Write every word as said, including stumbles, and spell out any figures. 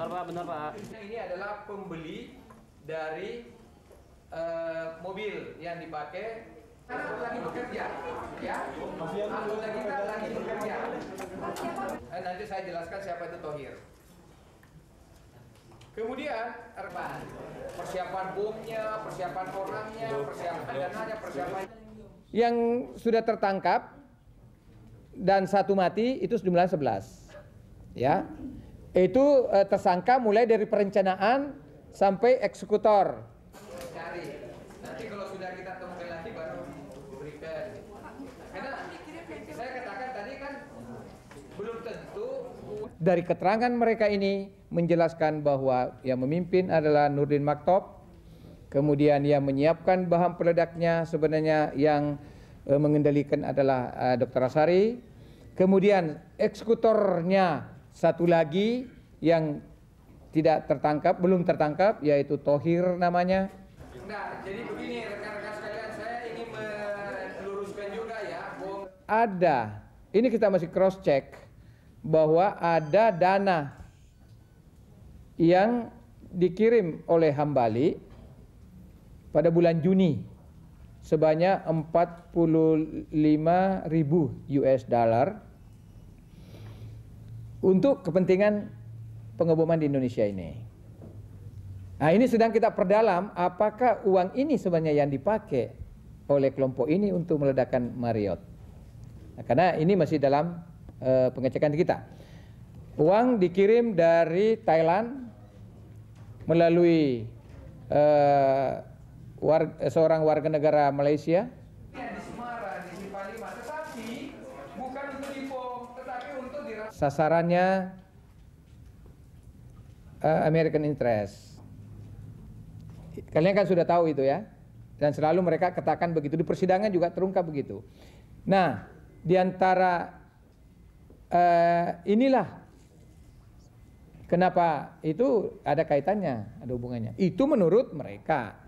Benar Pak, benar Pak. Ini adalah pembeli dari uh, mobil yang dipakai karena lagi bekerja, ya. Anggota kita lagi bekerja. Eh, nanti saya jelaskan siapa itu Thohir. Kemudian persiapan bomnya, persiapan orangnya, persiapan dananya, persiapan yang sudah tertangkap dan satu mati itu jumlah sebelas. Ya. Itu eh, tersangka mulai dari perencanaan sampai eksekutor. Cari. Nanti kalau sudah kita temukan lagi baru berikan. Karena saya katakan tadi kan belum tentu. Dari keterangan mereka ini menjelaskan bahwa yang memimpin adalah Nurdin Maktop. Kemudian yang menyiapkan bahan peledaknya sebenarnya yang eh, mengendalikan adalah eh, dokter Asari. Kemudian eksekutornya satu lagi yang tidak tertangkap, belum tertangkap, yaitu Thohir namanya. Nah, jadi begini rekan-rekan sekalian, saya ingin meluruskan juga ya. Ada, ini kita masih cross check bahwa ada dana yang dikirim oleh Hambali pada bulan Juni sebanyak empat puluh lima ribu U S dollar untuk kepentingan pengeboman di Indonesia ini. Nah, ini sedang kita perdalam apakah uang ini sebenarnya yang dipakai oleh kelompok ini untuk meledakkan Marriott. Nah, karena ini masih dalam uh, pengecekan kita. Uang dikirim dari Thailand melalui uh, war, seorang warga negara Malaysia. Sasarannya uh, American interest. Kalian kan sudah tahu itu ya. Dan selalu mereka katakan begitu. Di persidangan juga terungkap begitu. Nah, diantara uh, inilah kenapa itu ada kaitannya, ada hubungannya. Itu menurut mereka.